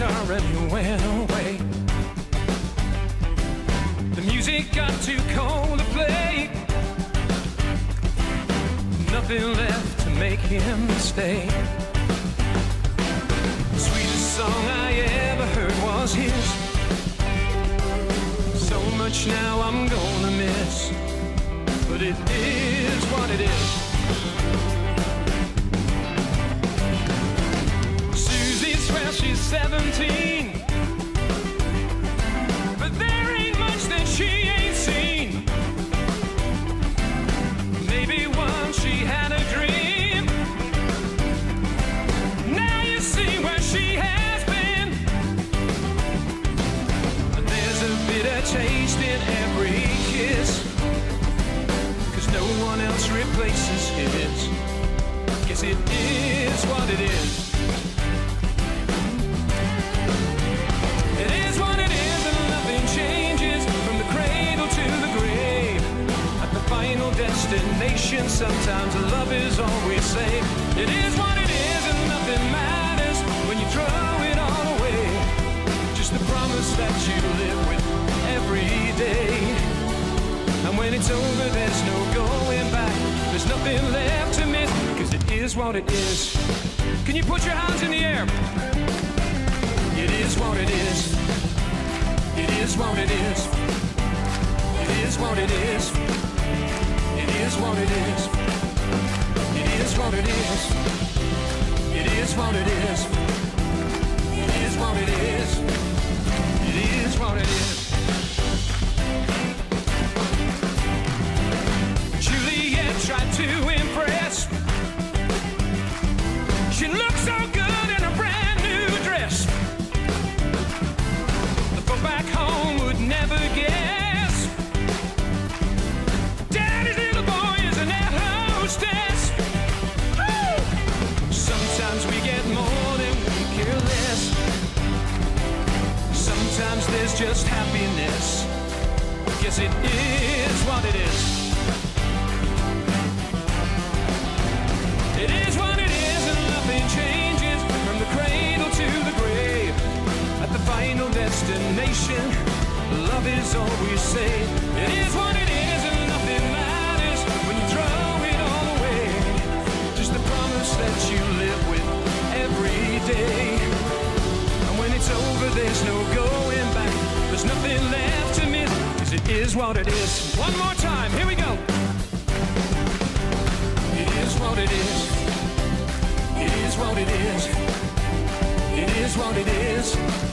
guitar and he went away. The music got too cold to play. Nothing left to make him stay. The sweetest song I ever heard was his. So much now I'm gonna miss, but it is what it is. Susie swears she's 17, but there ain't much that she ain't seen. Maybe once she had a dream. Now you see where she has been. There's a bitter taste in every kiss, 'cause no one else replaces his. Guess it is what it is. It is what it is, and nothing changes from the cradle to the grave. At the final destination, sometimes love is all we say. It is what it is, and nothing matters when you throw it all away. Just the promise that you live with every day. And when it's over, there's no going back. There's nothing left to miss, 'cause it is what it is. Can you put your hands in the air? It is what it is. It is what it is. It is what it is. It is what it is. It is what it is. It is what it is. It is what it is. It is what it is. Juliet tried to impress. She looked so good in a brand new dress. The folk back home would never guess. Daddy's little boy is an air hostess. Woo! Sometimes we get more than we care less. Sometimes there's just happiness. Guess it is what it is. It is what it is, and nothing changes from the cradle to the grave. At the final destination, love is all we say. It is what it is, and nothing matters when you throw it all away. Just the promise that you live with every day. And when it's over, there's no going back. There's nothing left to miss, 'cause it is what it is. One more time, here we go. It is what it is. It is what it is. It is what it is.